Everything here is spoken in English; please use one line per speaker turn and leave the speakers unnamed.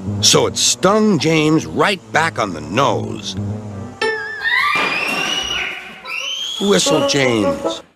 So it stung James right back on the nose. Whistle, James.